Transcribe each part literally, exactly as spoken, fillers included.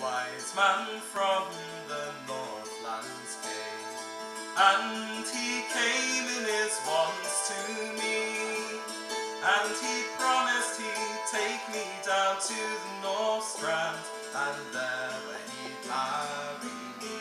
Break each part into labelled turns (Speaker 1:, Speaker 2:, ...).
Speaker 1: wise man from the Northlands came, and he came in his wands to me, and he promised he'd take me down to the North Strand, and there where he'd marry me.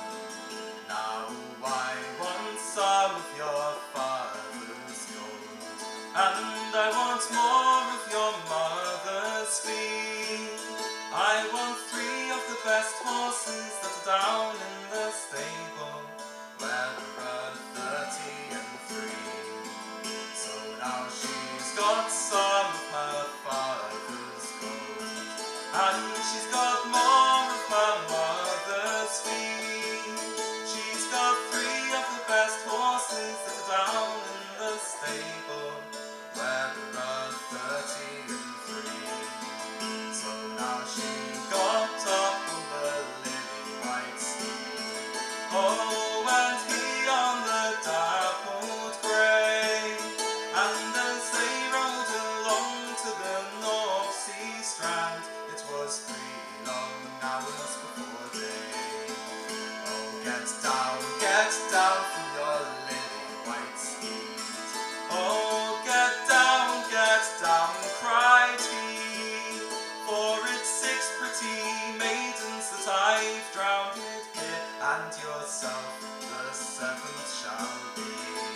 Speaker 1: Now I want some of your father's gold, and I want more of your mother's fee. I want three of the best horses that are down in the stable, where there are thirty and three. So now she's got some of her father's gold, and she's got more of her mother's fee. She's got three of the best horses that are down in the stable, where there are thirty and three. So now she got up on the lily white steed, oh, and he on the dappled grey, and as they rode along to the North Sea strand, it was three long hours before day. Oh, get down, get down from your lily white steed, oh, get down, get down, cried he, for it's six pretty maidens that I've drowned here, and yourself the seventh shall be.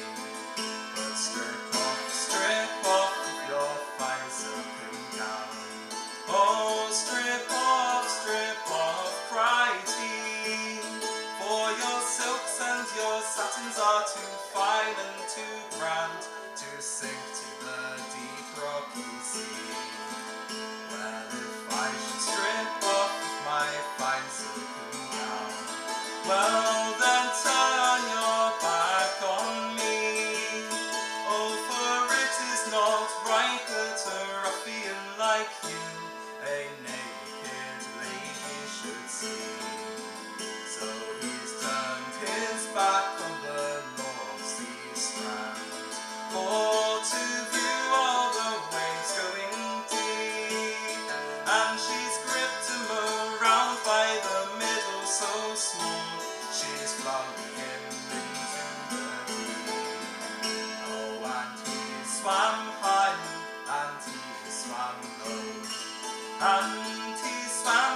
Speaker 1: But strip off, strip off of your fine silken gown, oh, strip off, strip off, cried he, for your silks and your satins are too fine and too grand to sink to the deep rocky sea. Well, if I should strip off my fine silken gown, well, then turn your back on me. Oh, for it is not right that a ruffian like you a naked lady should see. So he's turned his back on the North Sea strand, for to view all the waves going deep, and she's gripped him around by the middle so small, she's flung him into the deep. Oh, and he swam high, and he swam low, and he swam